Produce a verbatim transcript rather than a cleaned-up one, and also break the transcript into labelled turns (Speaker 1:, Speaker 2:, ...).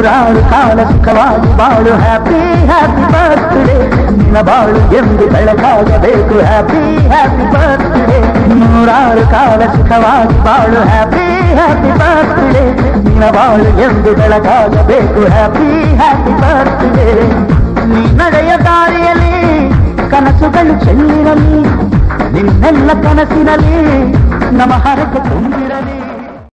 Speaker 1: ನೂರಾರು ಕಾಲ ಸುಖವಾಗಿ ಬಾಳು ಹ್ಯಾಪಿ ಹ್ಯಾಪಿ ಬರ್ತ್ಡೇ ನಿನ್ನ ಬಾಳು ಎಂದು ಬೆಳಕಾಗಬೇಕು ಹ್ಯಾಪಿ ಹ್ಯಾಪಿ ಬರ್ತ್ಡೇ ನೂರಾರು ಕಾಲ ಸುಖವಾಗಿ ಬಾಳು ಹ್ಯಾಪಿ ಹ್ಯಾಪಿ ಬರ್ತ್ಡೇ ನಿನ್ನ ಬಾಳು ಎಂದು ಬೆಳಕಾಗಬೇಕು ಹ್ಯಾಪಿ ಹ್ಯಾಪಿ ಬರ್ತ್ಡೇ ನೀ ನಡೆಯ ದಾರಿಯಲ್ಲಿ ಕನಸುಗಳು ಚೆಲ್ಲಿರಲಿ ನಿನ್ನೆಲ್ಲ ಕನಸಿನಲ್ಲಿ ನಮ್ಮ ಹರಕೆ ತುಂಬಿರಲಿ